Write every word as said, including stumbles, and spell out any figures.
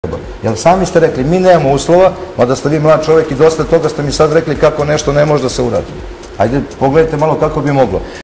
Jer sami ste rekli, mi nemamo uslova, mada ste vi mlad čovjek i dosta toga ste mi sad rekli kako nešto ne može da se uradi. Ajde, pogledajte malo kako bi moglo.